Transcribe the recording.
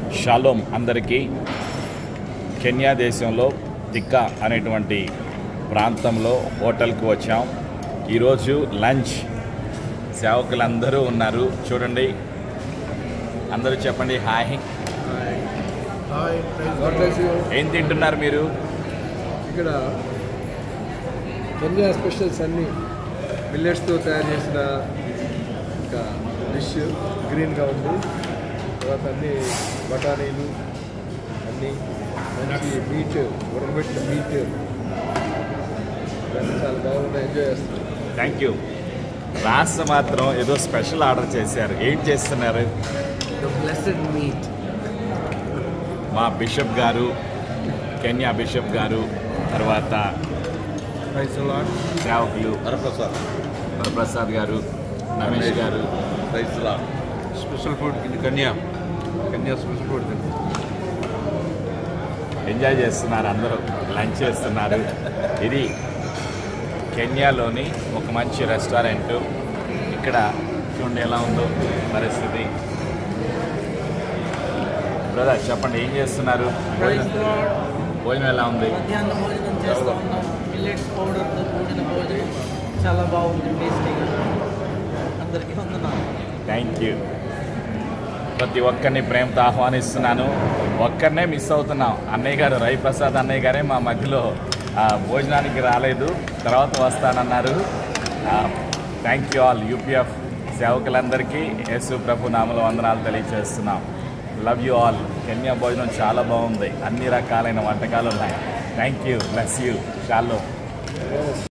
Shalom అందరికీ. Kenya దేశంలో థిక్కా అనేటువంటి ప్రాంతంలో హోటల్కి వచ్చాం. ఈరోజు లంచ్. సేవకులందరూ ఉన్నారు చూడండి. అందరూ చెప్పండి హాయ్. ఏం తింటున్నారు మీరు? ఇక్కడ కెన్యా స్పెషల్స్ అన్నీ మిల్లెట్స్తో తయారు చేసిన ఇంకా డిష్ గ్రీన్గా ఉంది. తర్వాత అన్నీ బఠానీలు అన్నీ మంచి మీట్, ఉడకబెట్టిన మీట్ ఇవన్నీ చాలా బాగున్నాయి. ఎంజాయ్ చేస్తున్నాం. Thank you. రాష్ట్ర మాత్రం ఏదో స్పెషల్ ఆర్డర్ చేశారు. ఏం చేస్తున్నారు? Blessed meet. మా బిషప్ గారు, కెన్యా బిషప్ గారు, తర్వాత సేవకులు వరప్రసాద్ గారు, రమేష్ గారు. స్పెషల్ ఫుడ్ ఇది కెన్యా స్పెషల్ ఫుడ్ ఎంజాయ్ చేస్తున్నారు, అందరూ లంచ్ చేస్తున్నారు. ఇది కెన్యాలోని ఒక మంచి రెస్టారెంట్. ఇక్కడ చూడండి ఎలా ఉందో పరిస్థితి. బ్రదర్ చెప్పండి, ఏం చేస్తున్నారు? భోజనం ఎలా ఉంది? మధ్యాహ్న భోజనం చేస్తూ ఉన్నాం. మిల్లెట్స్ పౌడర్తో కూడిన భోజనం చాలా బాగుంది, టేస్టీగా. అందరికీ వందనాలు. Thank you. ప్రతి ఒక్కరిని ప్రేమతో ఆహ్వానిస్తున్నాను. ఒక్కరినే మిస్ అవుతున్నాం. అన్నయ్య గారు, రవిప్రసాద్ అన్నయ్య గారే మా మధ్యలో భోజనానికి రాలేదు, తర్వాత వస్తానన్నారు. Thank you all. యూపీఎఫ్ సేవకులందరికీ యేసు ప్రభు నామములో వందనాలు తెలియజేస్తున్నాం. Love you all. కెన్యా భోజనం చాలా బాగుంది. అన్ని రకాలైన వంటకాలు ఉన్నాయి. Thank you. Bless you. Shalom.